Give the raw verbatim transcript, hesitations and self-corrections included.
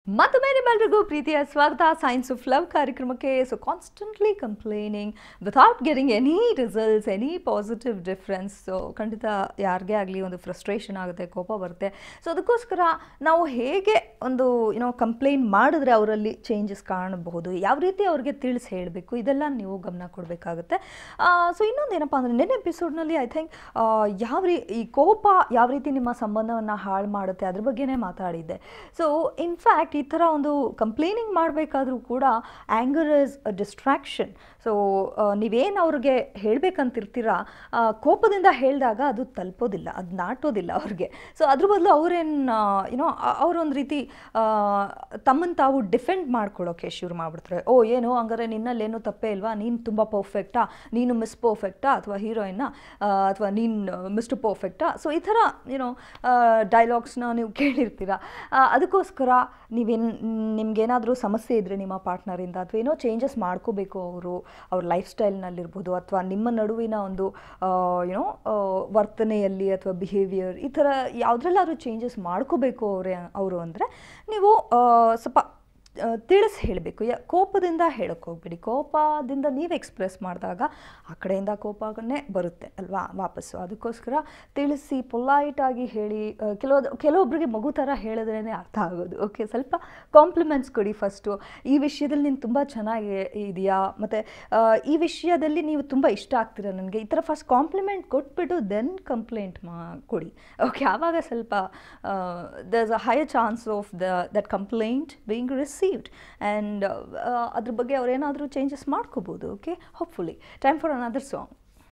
ಮತ್ತೊಮ್ಮೆ ನಿಮ್ಮೆಲ್ಲರಿಗೂ ಪ್ರೀತಿಯ ಸ್ವಾಗತ ಸೈನ್ಸ್ ಆಫ್ ಲವ್ ಕಾರ್ಯಕ್ರಮಕ್ಕೆ. So constantly complaining without getting any results, any positive difference. So ಖಂಡಿತ ಯಾರಿಗೇ ಆಗಲಿ ಒಂದು ಫ್ರಸ್ಟ್ರೇಷನ್ ಆಗುತ್ತೆ, ಕೋಪ ಬರುತ್ತೆ. ಸೊ ಅದಕ್ಕೋಸ್ಕರ ನಾವು ಹೇಗೆ ಒಂದು ಏನೋ ಕಂಪ್ಲೇಂಟ್ ಮಾಡಿದ್ರೆ ಅವರಲ್ಲಿ ಚೇಂಜಸ್ ಕಾಣಬಹುದು, ಯಾವ ರೀತಿ ಅವ್ರಿಗೆ ತಿಳಿಸಿ ಹೇಳಬೇಕು, ಇದೆಲ್ಲ ನೀವು ಗಮನ ಕೊಡಬೇಕಾಗುತ್ತೆ. ಸೊ ಇನ್ನೊಂದು ಏನಪ್ಪ ಅಂದರೆ, ನೆನ್ನೆ ಎಪಿಸೋಡ್ನಲ್ಲಿ ಐ ಥಿಂಕ್ ಯಾವ ರೀ ಈ ಕೋಪ ಯಾವ ರೀತಿ ನಿಮ್ಮ ಸಂಬಂಧವನ್ನು ಹಾಳು ಮಾಡುತ್ತೆ ಅದ್ರ ಬಗ್ಗೆನೇ ಮಾತಾಡಿದ್ದೆ. ಸೊ ಇನ್ಫ್ಯಾಕ್ಟ್ ಈ ಥರ ಒಂದು ಕಂಪ್ಲೇನಿಂಗ್ ಮಾಡಬೇಕಾದ್ರೂ ಕೂಡ anger is a distraction. So ನೀವೇನು ಅವ್ರಿಗೆ ಹೇಳಬೇಕಂತಿರ್ತೀರ, ಕೋಪದಿಂದ ಹೇಳಿದಾಗ ಅದು ತಲುಪೋದಿಲ್ಲ, ಅದು ನಾಟೋದಿಲ್ಲ ಅವ್ರಿಗೆ. ಸೊ ಅದ್ರ ಬದಲು ಅವ್ರೇನು ಏನೋ ಅವರೊಂದು ರೀತಿ ತಮ್ಮನ್ನು ತಾವು ಡಿಫೆಂಡ್ ಮಾಡ್ಕೊಳ್ಳೋಕೆ ಶುರು ಮಾಡಿಬಿಡ್ತಾರೆ. ಓ ಏನೋ ಹಂಗಾರೆ ನಿನ್ನಲ್ಲೇನೂ ತಪ್ಪೇ ಇಲ್ವಾ, ನೀನು ತುಂಬ ಪರ್ಫೆಕ್ಟಾ, ನೀನು ಮಿಸ್ ಪರ್ಫೆಕ್ಟಾ, ಅಥವಾ ಹೀರೋಯಿನ್ನ, ಅಥವಾ ನೀನು ಮಿಸ್ಟರ್ ಪರ್ಫೆಕ್ಟಾ. ಸೊ ಈ ಥರ ಏನೋ ಡೈಲಾಗ್ಸ್ನ ನೀವು ಕೇಳಿರ್ತೀರ. ಅದಕ್ಕೋಸ್ಕರ ನೀವೇನು ನಿಮ್ಗೇನಾದರೂ ಸಮಸ್ಯೆ ಇದ್ದರೆ ನಿಮ್ಮ ಪಾರ್ಟ್ನರಿಂದ, ಅಥವಾ ಏನೋ ಚೇಂಜಸ್ ಮಾಡ್ಕೋಬೇಕು ಅವರು ಅವ್ರ ಲೈಫ್ ಸ್ಟೈಲ್ನಲ್ಲಿರ್ಬೋದು, ಅಥವಾ ನಿಮ್ಮ ನಡುವಿನ ಒಂದು ಏನೋ ವರ್ತನೆಯಲ್ಲಿ ಅಥವಾ ಬಿಹೇವಿಯರ್, ಈ ಥರ ಯಾವುದ್ರಲ್ಲಾದ್ರೂ ಚೇಂಜಸ್ ಮಾಡ್ಕೋಬೇಕು ಅವರೇ ಅವರು ಅಂದರೆ ನೀವು ಸ್ವಲ್ಪ ತಿಳಿಸಿ ಹೇಳಬೇಕು. ಯಾ ಕೋಪದಿಂದ ಹೇಳೋಕ್ಕೆ ಹೋಗ್ಬೇಡಿ. ಕೋಪದಿಂದ ನೀವು ಎಕ್ಸ್ಪ್ರೆಸ್ ಮಾಡಿದಾಗ ಆ ಕಡೆಯಿಂದ ಕೋಪನೇ ಬರುತ್ತೆ ಅಲ್ವಾ ವಾಪಸ್ಸು. ಅದಕ್ಕೋಸ್ಕರ ತಿಳಿಸಿ ಪೊಲೈಟಾಗಿ ಹೇಳಿ. ಕೆಲವೊಂದು ಕೆಲವೊಬ್ಬರಿಗೆ ಮಗು ಥರ ಹೇಳಿದ್ರೇ ಅರ್ಥ ಆಗೋದು. ಓಕೆ, ಸ್ವಲ್ಪ ಕಾಂಪ್ಲಿಮೆಂಟ್ಸ್ ಕೊಡಿ ಫಸ್ಟು. ಈ ವಿಷಯದಲ್ಲಿ ನೀನು ತುಂಬ ಚೆನ್ನಾಗಿ ಇದೆಯಾ, ಮತ್ತು ಈ ವಿಷಯದಲ್ಲಿ ನೀವು ತುಂಬ ಇಷ್ಟ ಆಗ್ತೀರ ನನಗೆ, ಈ ಥರ ಫಸ್ಟ್ ಕಾಂಪ್ಲಿಮೆಂಟ್ ಕೊಟ್ಬಿಟ್ಟು ದೆನ್ ಕಂಪ್ಲೇಂಟ್ ಮಾ ಕೊಡಿ. ಓಕೆ, ಆವಾಗ ಸ್ವಲ್ಪ there is a higher chance of the that complaint being received. And uh, uh, ಅದ್ರ ಬಗ್ಗೆ ಅವ್ರೇನಾದರೂ ಚೇಂಜಸ್ ಮಾಡ್ಕೋಬೋದು. Okay, hopefully. Time for another song.